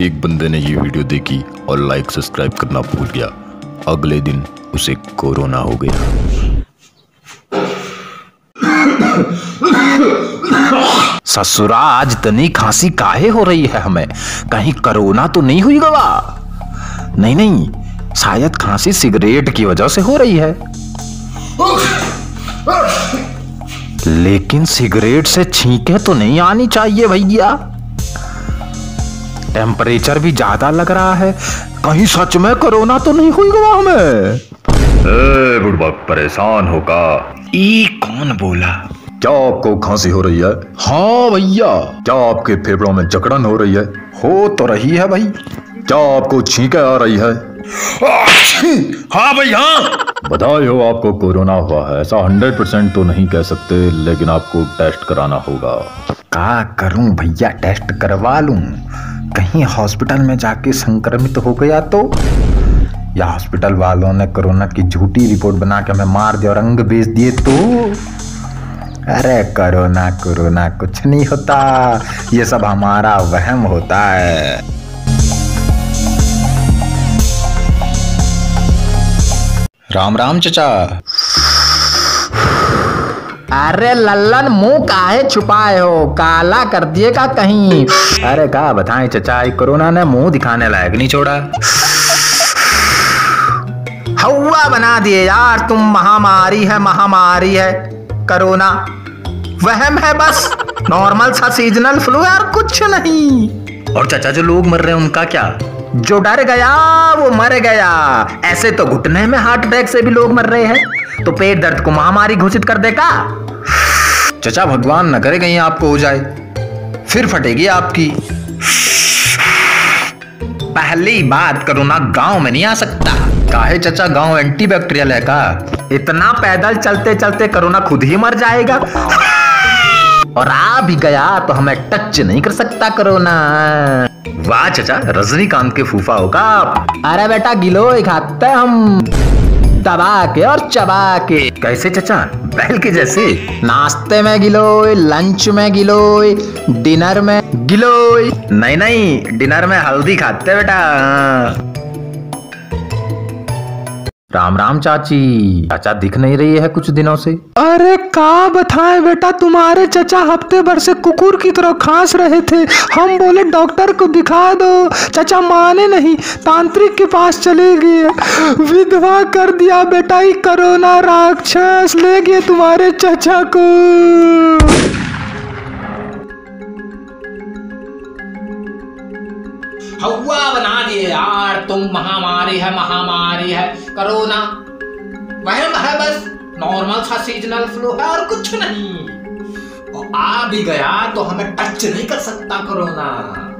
एक बंदे ने ये वीडियो देखी और लाइक सब्सक्राइब करना भूल गया। अगले दिन उसे कोरोना हो गया। ससुरा आज इतनी खांसी काहे हो रही है हमें? कहीं कोरोना तो नहीं हुई गवा? नहीं, शायद खांसी सिगरेट की वजह से हो रही है। लेकिन सिगरेट से छींके तो नहीं आनी चाहिए भैया। टेम्परेचर भी ज्यादा लग रहा है। कहीं सच में कोरोना तो नहीं हुई गवा हमें? बुढ़बक परेशान होगा। ई कौन बोला? क्या आपको खांसी हो रही है? हाँ भैया। क्या आपके फेफड़ों में जकड़न हो रही है? हो तो रही है भाई। क्या आपको छींके आ रही है? हाँ भैया। बधाई हो, आपको कोरोना हुआ है। ऐसा 100% तो नहीं कह सकते, लेकिन आपको टेस्ट कराना होगा। क्या करूं भैया? टेस्ट करवा लूं? कहीं हॉस्पिटल में जाके संक्रमित हो गया तो? या हॉस्पिटल वालों ने कोरोना की झूठी रिपोर्ट बना के हमें मार दिया और अंग बेच दिए तो? अरे कोरोना कुछ नहीं होता, ये सब हमारा वहम होता है। राम राम चचा। अरे लल्लन, मुंह काहे छुपाए हो? काला कर दिएगा कहीं। अरे क्या बताएं चचा, कोरोना ने मुंह दिखाने लायक नहीं छोड़ा। हवा बना दिए यार तुम। महामारी है कोरोना। वहम है बस, नॉर्मल सा सीजनल फ्लू यार, कुछ नहीं। और चाचा जो लोग मर रहे हैं उनका क्या? जो डर गया वो मर गया। ऐसे तो घुटने में हार्ट अटैक से भी लोग मर रहे हैं, तो पेट दर्द को महामारी घोषित कर देगा? चचा भगवान न करे कहीं आपको हो जाए, फिर फटेगी आपकी। पहली बात, कोरोना गांव में नहीं आ सकता। काहे चचा, गांव एंटीबैक्टीरियल है का? इतना पैदल चलते चलते कोरोना खुद ही मर जाएगा। और आ भी गया तो हमें टच नहीं कर सकता कोरोना। वाह चचा, रजनीकांत के फूफा होगा आप। अरे बेटा, गिलोय खाते हम, दबा के और चबा के। कैसे चचा? बैल के जैसे? नाश्ते में गिलोय, लंच में गिलोय, डिनर में गिलोय। नहीं, डिनर में हल्दी खाते बेटा। राम राम चाची। चाचा दिख नहीं रही है कुछ दिनों से। अरे का बताए बेटा, तुम्हारे चचा हफ्ते भर से कुकुर की तरह खांस रहे थे। हम बोले डॉक्टर को दिखा दो, चचा माने नहीं, तांत्रिक के पास चले गए। विधवा कर दिया बेटा, ही कोरोना राक्षस ले गए तुम्हारे चचा को। हवा बना दिए यार तुम। महामारी है कोरोना। वहम है बस, नॉर्मल सा सीजनल फ्लू है और कुछ नहीं। और आ भी गया तो हमें टच नहीं कर सकता कोरोना।